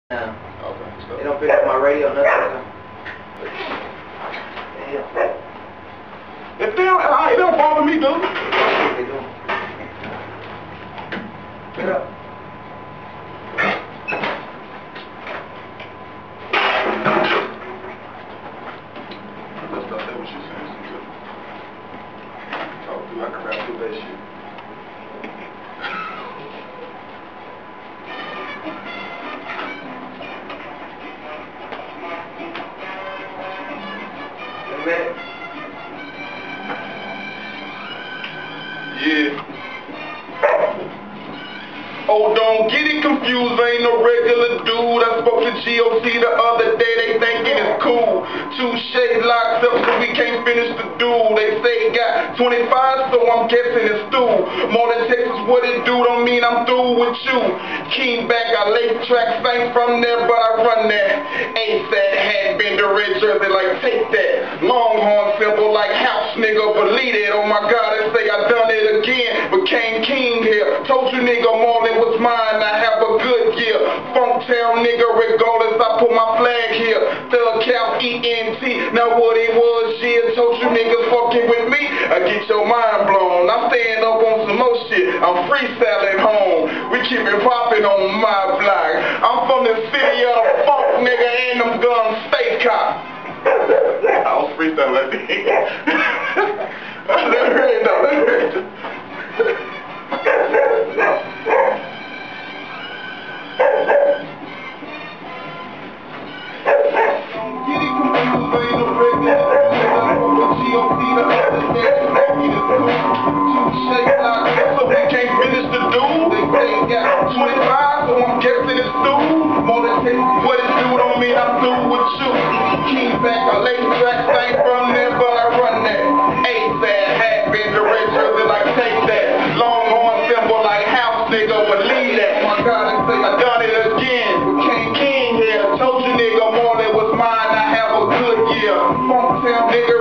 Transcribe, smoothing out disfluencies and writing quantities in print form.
Okay. So. They don't pick up my radio, nothing. Damn. If they don't, it don't bother me, dude. They do. Get up. Let's start that what you're saying. Talk through, I can rap through that shit. Yeah. Oh, don't get it confused, I ain't no regular dude. I spoke to GOC the other day, they thinking it's cool. 2 shades locked up so we can't finish the duel. They say he got 25, so I'm guessing it's through. More than Texas, what it do don't mean I'm through with you. King back, I lay tracks, ain't from there, but I run that. ASAP had been to red jersey, like take that. Longhorn symbol like house, nigga, believe it. Oh my God, they say I done it again, became king here. Told you nigga, Marlon was mine, I have a good year. Funktown nigga, regardless, I put my flag here. Thug Cap, ENT, now what it was, yeah. Told you niggas fucking with me, I get your mind blown. I'm staying up on some more shit, I'm freestyling home. We keep it popping on my block. I'm from the city of the funk, nigga, and them guns stay cop. I was freestyling that thing. Let me hear it though, let me hear it. So we can't finish the duel. They say he got 25, so I'm guessing it's through. More than what it do don't mean I'm through with you. King back, I lay tracks, ain't from there, but I run that. ASAP had been to red jersey, like take that. Longhorn symbol like house, nigga, believe that. My God, they say I done it again. Became king here. Told you nigga, Marlon was mine, I have a good year. Funktown nigga.